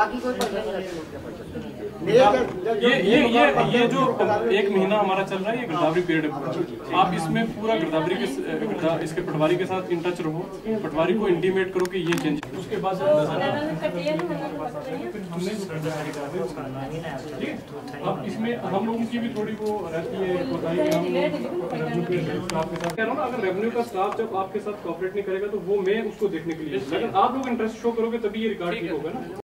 बाकी कोई ये जो 1 महीना हमारा चल रहा है, ये गिरदावरी पीरियड है। आप इसमें पूरा गिरदावरी के इसके पटवारी के साथ इन टच रहो, पटवारी को इंटीमेट करो कि ये चेंज, उसके बाद अब इसमें हम लोगों की भी थोड़ी वो रहती है बताइए कि हम स्टाफ के साथ कह रहा हूँ ना, अगर रेवेन्यू का स्टाफ जब आपके साथ कोऑपरेट नहीं करेगा तो वो मैं उसको देखने के लिए, अगर आप लोग इंटरेस्ट शो करोगे तभी ये रिकॉर्ड ठीक होगा ना।